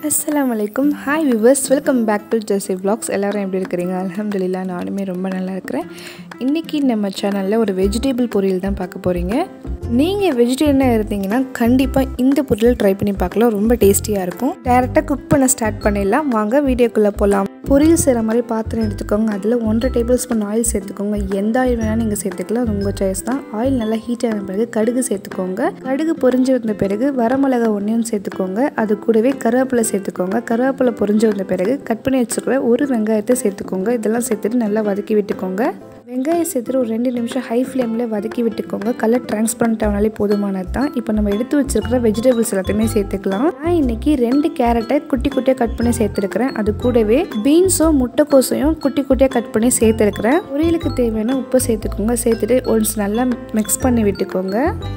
Assalamu alaikum. Hi viewers, welcome back to Jesse Vlogs. எல்லாரும் எப்படி இருக்கீங்க? அல்ஹம்துலில்லாஹ் நானுமே ரொம்ப நல்லா இருக்கேன். இன்னைக்கு நம்ம சேனல்ல ஒரு வெஜிடபிள் பொரியல் தான் பார்க்க போறீங்க. நீங்க வெஜிடேரியனா இருந்தீங்கன்னா கண்டிப்பா இந்த பொரியல் ட்ரை பண்ணி பார்க்கலாம். ரொம்ப டேஸ்டியா இருக்கும். டைரக்டா குக் பண்ண ஸ்டார்ட் பண்ணிடலாம். வாங்க வீடியோக்குள்ள போலாம். பொரியல் செய்ற மாதிரி பாத்திரம் எடுத்துக்கோங்க. அதுல 1.5 டேபிள்ஸ்பூன் ஆயில் சேர்த்துக்கோங்க. எந்த ஆயில் வேணா நீங்க சேர்த்துக்கலாம். அது உங்க சாய்ஸ் தான். ஆயில் நல்லா ஹீட் ஆன பிறகு கடுகு சேர்த்துக்கோங்க. கடுகு பொரிஞ்சு வந்த பிறகு வரமிளகாய் ஒன்றையும் சேர்த்துக்கோங்க. அது கூடவே கருவேப்பிலை சேர்த்துக்கோங்க. கருவேப்பிலை பொரிஞ்சு வந்த பிறகு கட் பண்ணி வச்சுக்கிற ஒரு வெங்காயத்தை சேர்த்துக்கோங்க. இதெல்லாம் சேர்த்துட்டு நல்லா வதக்கி விட்டுக்கோங்க. வெங்காயம் சேர்த்துட்டு ஒரு 2 நிமிஷம் ஹை ஃப்ளேமில் வதக்கி விட்டுக்கோங்க. கலர் டிரான்ஸ்பரண்ட் ஆனாலே போதுமானது தான். இப்போ நம்ம எடுத்து வச்சிருக்கிற வெஜிடபிள்ஸ் எல்லாத்தையுமே சேர்த்துக்கலாம். நான் இன்னைக்கு 2 கேரட்டை குட்டி குட்டியாக கட் பண்ணி சேர்த்துருக்கிறேன். அது கூடவே பீன்ஸும் முட்டைக்கோசையும் குட்டி குட்டியாக கட் பண்ணி சேர்த்துருக்கிறேன். பொரியலுக்கு தேவையான உப்பு சேர்த்துக்கோங்க. சேர்த்துட்டு ஒன்ஸ் நல்லா மிக்ஸ் பண்ணி விட்டுக்கோங்க.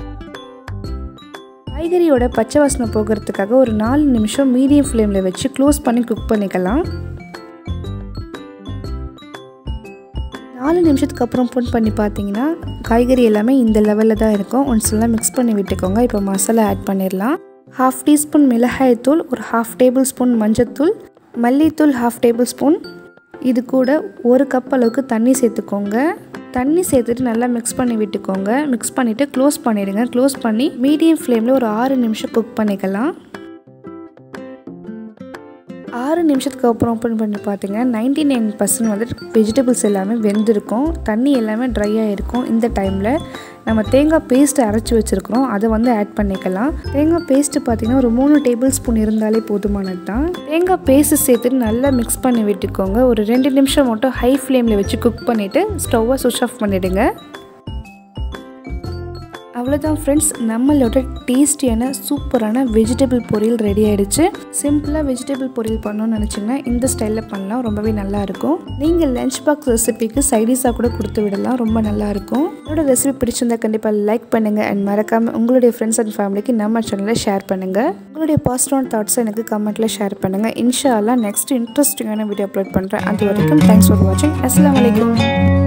காய்கறியோட பச்சை வாசனை போகிறதுக்காக ஒரு 4 நிமிஷம் மீடியம் ஃப்ளேமில் வச்சு க்ளோஸ் பண்ணி குக் பண்ணிக்கலாம். 4 நிமிஷத்துக்கு அப்புறம் பண்ணி பார்த்தீங்கன்னா காய்கறி எல்லாமே இந்த லெவலில் தான் இருக்கும். ஒன்ஸ் எல்லாம் மிக்ஸ் பண்ணி விட்டுக்கோங்க. இப்போ மசாலா ஆட் பண்ணிடலாம். 1/2 டீஸ்பூன் மிளகாய்த்தூள், ஒரு 1/2 டேபிள் ஸ்பூன் மஞ்சத்தூள், மல்லித்தூள் 1/2 டேபிள் ஸ்பூன். இது கூட 1 கப் அளவுக்கு தண்ணி சேர்த்துக்கோங்க. தண்ணி சேர்த்துட்டு நல்லா மிக்ஸ் பண்ணி விட்டுக்கோங்க. மிக்ஸ் பண்ணிவிட்டு க்ளோஸ் பண்ணிவிடுங்க. க்ளோஸ் பண்ணி மீடியம் ஃப்ளேமில் ஒரு 6 நிமிஷம் குக் பண்ணிக்கலாம். 6 நிமிஷத்துக்கு அப்புறம் ஓப்பன் பண்ணி பார்த்தீங்கன்னா 99% வந்துட்டு வெஜிடபிள்ஸ் எல்லாமே வெந்திருக்கும். தண்ணி எல்லாமே ட்ரையாக இருக்கும். இந்த டைமில் நம்ம தேங்காய் பேஸ்ட்டு அரைச்சி வச்சுருக்கிறோம். அதை வந்து ஆட் பண்ணிக்கலாம். தேங்காய் பேஸ்ட்டு பார்த்திங்கன்னா ஒரு 3 டேபிள் ஸ்பூன் இருந்தாலே போதுமானது தான். தேங்காய் பேஸ்ட்டு சேர்த்துட்டு நல்லா மிக்ஸ் பண்ணி விட்டுக்கோங்க. ஒரு 2 நிமிஷம் மட்டும் ஹை ஃப்ளேமில் வச்சு குக் பண்ணிவிட்டு ஸ்டவ்வை சுவிட்ச் ஆஃப் பண்ணிவிடுங்க. அவ்வளோதான் ஃப்ரெண்ட்ஸ், நம்மளோட டேஸ்டியான சூப்பரான வெஜிடபிள் பொரியல் ரெடி ஆகிடுச்சு. சிம்பிளாக வெஜிடபிள் பொரியல் பண்ணணும்னு நினச்சிங்கன்னா இந்த ஸ்டைலில் பண்ணலாம். ரொம்பவே நல்லாயிருக்கும். நீங்கள் லஞ்ச் பாக்ஸ் ரெசிபிக்கு சைடிஷாக கூட கொடுத்து விடலாம். ரொம்ப நல்லாயிருக்கும். என்னோட ரெசிபி பிடிச்சிருந்தா கண்டிப்பாக லைக் பண்ணுங்கள். அண்ட் மறக்காமல் உங்களுடைய ஃப்ரெண்ட்ஸ் அண்ட் ஃபேமிலிக்கு நம்ம சேனலில் ஷேர் பண்ணுங்கள். உங்களுடைய பாசிட்டிவான தாட்ஸை எனக்கு கமெண்ட்டில் ஷேர் பண்ணுங்கள். இன்ஷா அல்லாஹ் நெக்ஸ்ட் இன்ட்ரெஸ்டிங்கான வீடியோ அப்லோட் பண்ணுறேன். அது வரைக்கும் தேங்க்ஸ் ஃபார் வாட்சிங். அஸ்ஸலாமு அலைக்கும்.